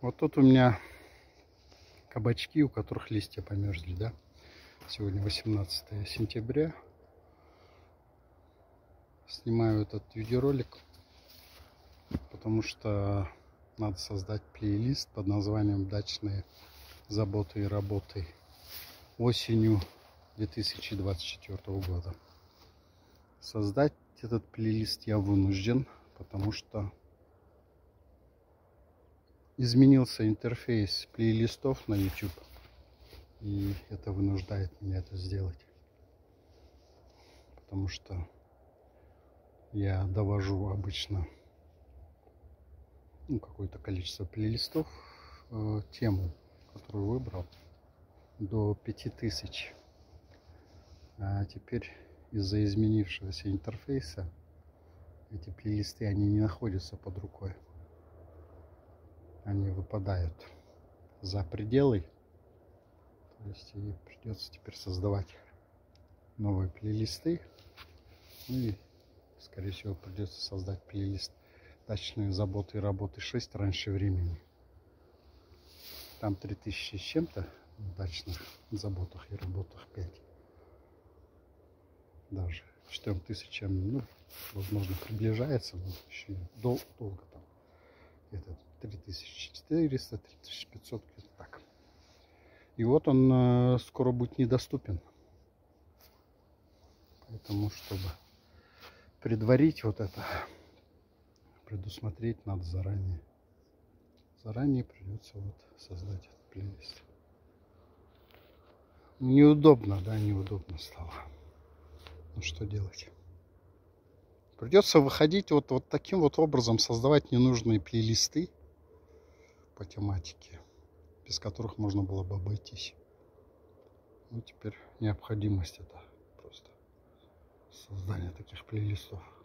Вот тут у меня кабачки, у которых листья померзли, да? Сегодня 18 сентября. Снимаю этот видеоролик, потому что надо создать плейлист под названием «Дачные заботы и работы» осенью 2024 года. Создать этот плейлист я вынужден, потому что изменился интерфейс плейлистов на YouTube, и это вынуждает меня это сделать, потому что я довожу обычно какое-то количество плейлистов, тему, которую выбрал, до 5000. А теперь из-за изменившегося интерфейса эти плейлисты, они не находятся под рукой. Они выпадают за пределы. То есть и придется теперь создавать новые плейлисты. И, скорее всего, придется создать плейлист «Дачные заботы и работы 6» раньше времени. Там 3000 с чем-то в дачных заботах и работах 5. Даже 4000, ну, возможно, приближается, но еще долго там. Это 3400, 3500, так. И вот он скоро будет недоступен. Поэтому, чтобы предварить вот это, предусмотреть надо заранее. Заранее придется вот создать этот плейлист. Неудобно, да, неудобно стало. Ну что делать? Придется выходить вот таким вот образом, создавать ненужные плейлисты по тематике, без которых можно было бы обойтись. Ну, теперь необходимость — это просто создание таких плейлистов.